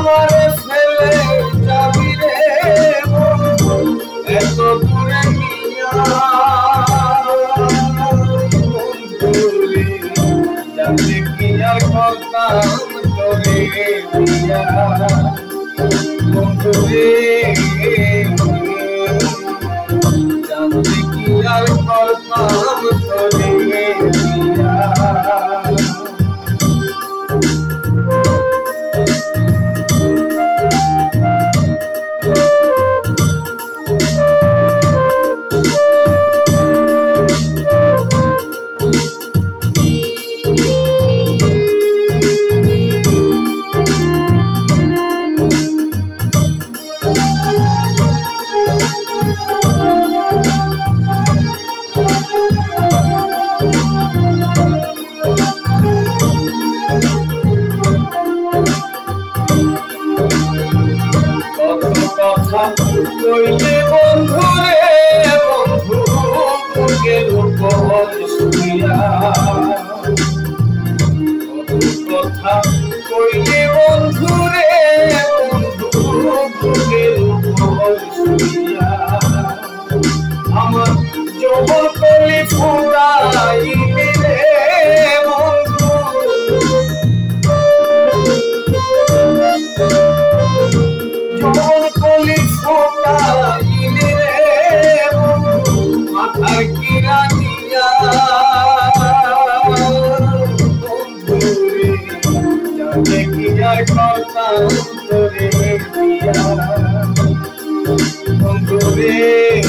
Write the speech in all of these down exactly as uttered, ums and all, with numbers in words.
আমারে ফেলে যাবি রে বন্ধু এত দূরে নিয়া বন্ধু রে জানলে কি আর করতাম তোরে দিয়া বন্ধু রে জানলে কি আর করতাম তোরে দিয়া কইলে বন্ধু রে বন্ধু বুকের উপর শুইয়া কথা কইলে বন্ধু রে বন্ধু বুকের উপর শুইয়া আমার যৌবন কলি ফুরাইলে রে বন্ধু যৌবন কলি ফুরাইলে রে মাথার কিরা দিয়া বন্ধু রে জানে কি আর করতাম তোরে দিয়া বন্ধু রে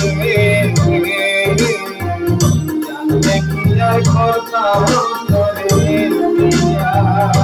জানে কি আর করতাম তোরে দিয়া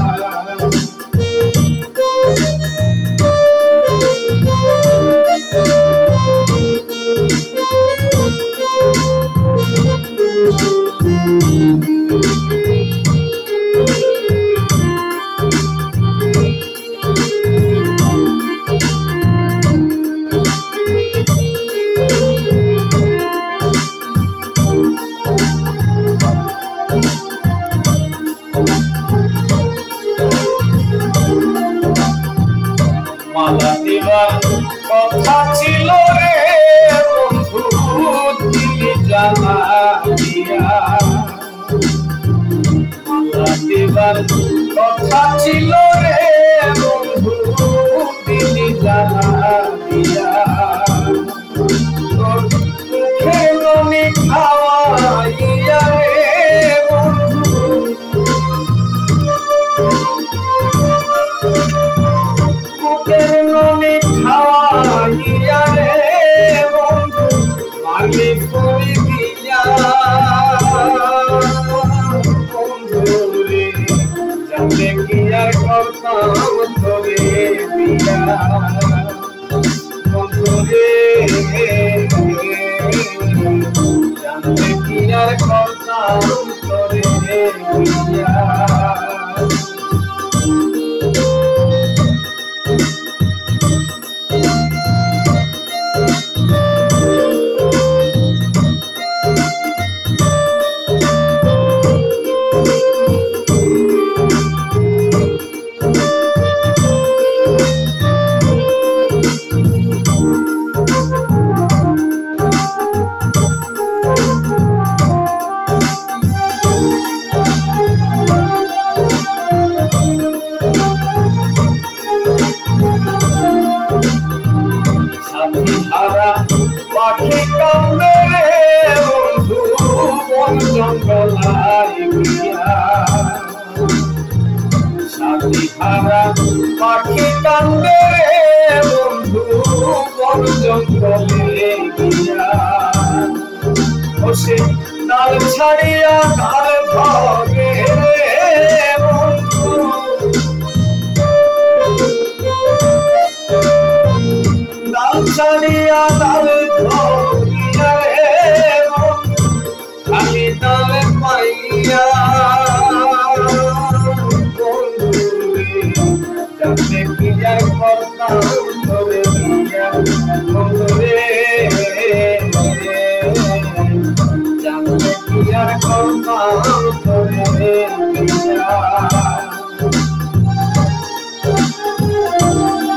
মালা দিবার কথা ছিল রে বন্ধু দিলি জ্বালা দিয়া মালা দিবার কথা ছিল রে বন্ধু দিলি জ্বালা দিয়া তোর মুখে ননি খাওয়াইয়া রে বন্ধু খাওয়াইয়া রে বন্ধু মালি ফুল দিয়া বন্ধু রে জানলে কি আর করতাম তোরে দিয়া বন্ধু রে জানলে কি আর করতাম তোরে দিয়া পাখি কান্দে রে বন্ধু বন জঙ্গলায় গিয়া সাথী হারা পাখি কান্দে রে বন্ধু বন জঙ্গলে গিয়া ও সে ডাল ছাড়িয়া ডাল ধরে রে বন্ধু ডাল ছাড়িয়া ডাল ধরিয়া রে খালি ডাল পাইয়া বন্ধু রে জানলে কি আর করতাম তোরে দিয়া বন্ধু রে জানলে কি আর করতাম তোরে দিয়া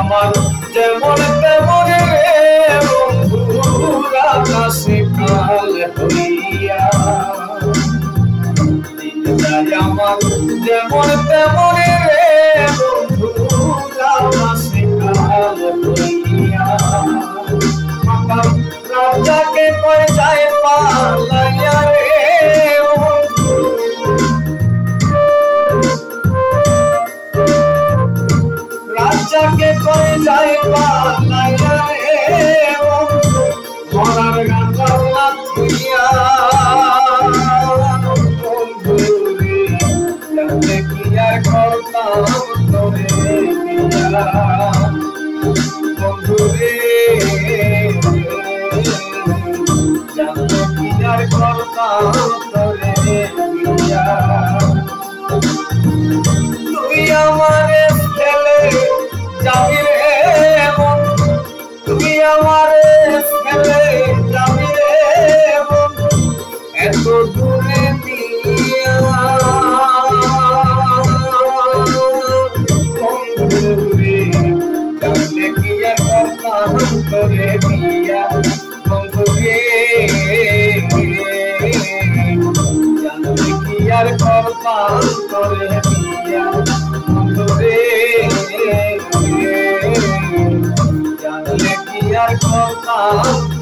আমার যেমন তেমন রে বন্ধুরা আকাশে কাল হইয়া দিন যায় আমার যেমন তেমন রে বন্ধুরা আকাশে কাল হইয়া রাজাকে কই যায় পালাইয়া রে রাজাকে কই যায় পালাইয়া রে মরার গান লাথিয়া বন্ধু রে জানলে কি আর করতাম তোরে বিয়া বন্ধু রে জানলে কি আর করতাম তোরে বিয়া তুই আমারে ফেলে যাবি রে তুই আমারে ফেলে যাবি রে এত দূরে দিয়া বন্ধু রে জানলে কি আর করতাম তোরে বিয়া বন্ধু রে জানলে কি আর করতাম তোরে বিয়া বন্ধু রে জানলে কি আর করতাম